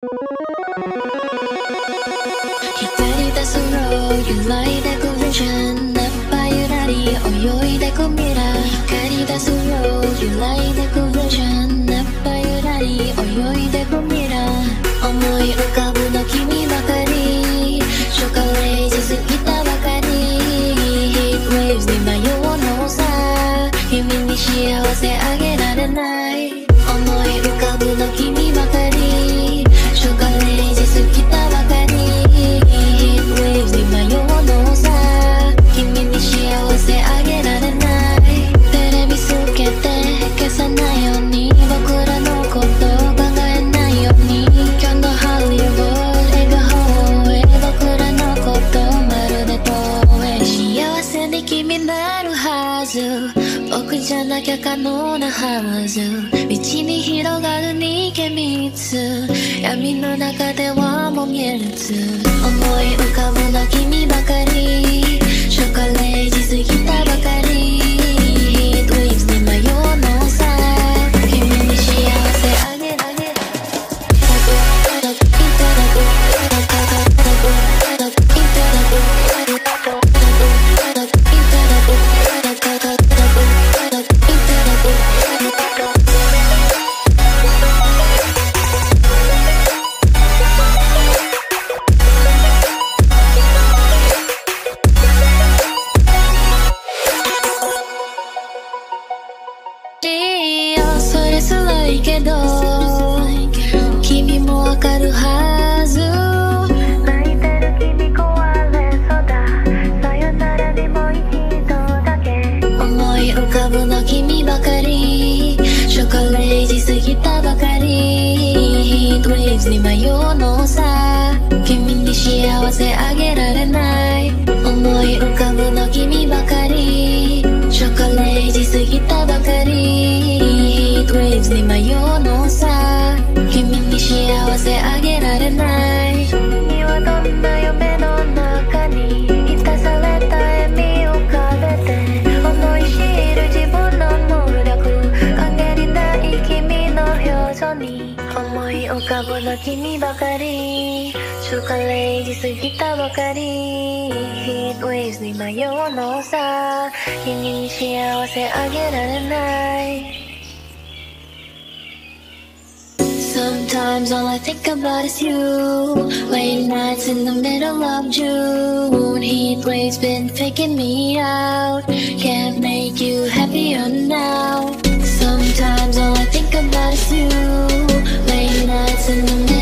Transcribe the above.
光出すろ揺らいでくビジョンナッパゆらり泳いでく未来光出すろ揺らいでくビジョンナッパゆらり泳いでく未来思い浮かぶの君ばかりショカレージ過ぎたばかり Heat waves に迷うのさ君に幸せあげられない思い浮かぶの君ばかりショカレージ過ぎたばかり Heat waves に迷うのさ君に幸せあげられないテレビつけて消さないように僕らのこと考えないように今日のハリウッド笑顔へ僕らのことまるで遠い幸せに君なるはず僕じゃなきゃ可能なはず道に広がる逃げ道闇の中ではもう見えるつ思い浮かぶの君ばかりショカレージ過ぎたばかり Heat waves に迷うのさ君に幸せあげられそれすらいいけど君もわかるはず泣いてる君壊れそうださよならにもう一度だけ思い浮かぶの君ばかりショカレージ過ぎたばかり Heat waves に迷うのさ君に幸せあげられない思い浮かぶの君ばかりショカレージ過ぎたばかり Heat waves に迷うのさ君に幸せあげられない君はどんな夢の中に満たされた笑みを浮かべて思い知る自分の能力陰りない君の表情に思い浮かぶの君ばかりショカレージ過ぎたばかり Heat waves に迷うのさ君に幸せあげられない Sometimes all I think about is you Late nights in the middle of June Heat waves been faking me out Can't make you happier now Sometimes all I think about is you Late nights in the middle